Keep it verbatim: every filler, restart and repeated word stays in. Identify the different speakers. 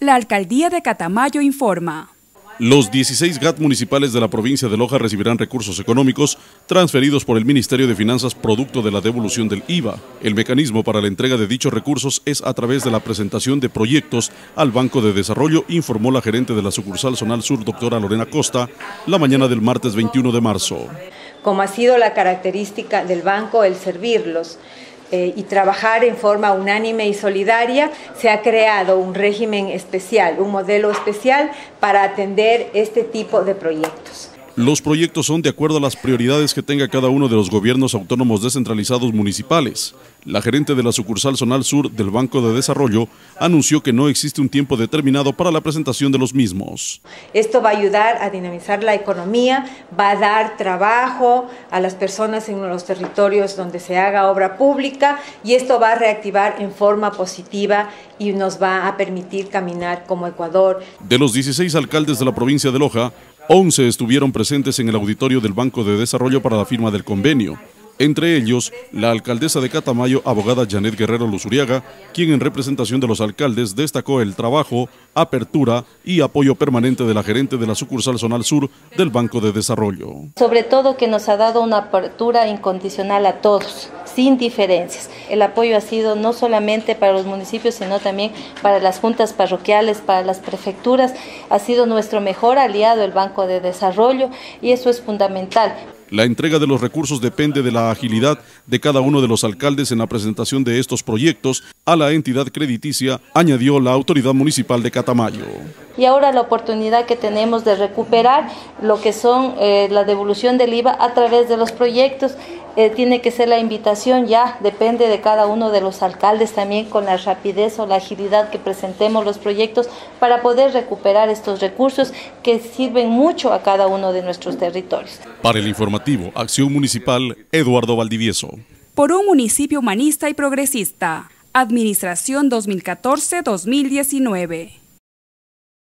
Speaker 1: La Alcaldía de Catamayo informa.
Speaker 2: Los dieciséis G A T municipales de la provincia de Loja recibirán recursos económicos transferidos por el Ministerio de Finanzas producto de la devolución del I V A. El mecanismo para la entrega de dichos recursos es a través de la presentación de proyectos al Banco de Desarrollo, informó la gerente de la sucursal Zonal Sur, doctora Lorena Costa, la mañana del martes veintiuno de marzo.
Speaker 3: Como ha sido la característica del banco el servirlos, Eh, y trabajar en forma unánime y solidaria, se ha creado un régimen especial, un modelo especial para atender este tipo de proyectos.
Speaker 2: Los proyectos son de acuerdo a las prioridades que tenga cada uno de los gobiernos autónomos descentralizados municipales. La gerente de la sucursal Zonal Sur del Banco de Desarrollo anunció que no existe un tiempo determinado para la presentación de los mismos.
Speaker 3: Esto va a ayudar a dinamizar la economía, va a dar trabajo a las personas en los territorios donde se haga obra pública y esto va a reactivar en forma positiva y nos va a permitir caminar como Ecuador.
Speaker 2: De los dieciséis alcaldes de la provincia de Loja, once estuvieron presentes en el auditorio del Banco de Desarrollo para la firma del convenio. Entre ellos, la alcaldesa de Catamayo, abogada Janet Guerrero Luzuriaga, quien en representación de los alcaldes destacó el trabajo, apertura y apoyo permanente de la gerente de la sucursal Zonal Sur del Banco de Desarrollo.
Speaker 4: Sobre todo que nos ha dado una apertura incondicional a todos, sin diferencias. El apoyo ha sido no solamente para los municipios, sino también para las juntas parroquiales, para las prefecturas. Ha sido nuestro mejor aliado el Banco de Desarrollo y eso es fundamental.
Speaker 2: La entrega de los recursos depende de la agilidad de cada uno de los alcaldes en la presentación de estos proyectos a la entidad crediticia, añadió la autoridad municipal de Catamayo.
Speaker 4: Y ahora la oportunidad que tenemos de recuperar lo que son eh, la devolución del I V A a través de los proyectos, eh, tiene que ser la invitación ya, depende de cada uno de los alcaldes también con la rapidez o la agilidad que presentemos los proyectos para poder recuperar estos recursos que sirven mucho a cada uno de nuestros territorios.
Speaker 2: Para el informativo Acción Municipal, Eduardo Valdivieso.
Speaker 1: Por un municipio humanista y progresista. Administración dos mil catorce a dos mil diecinueve.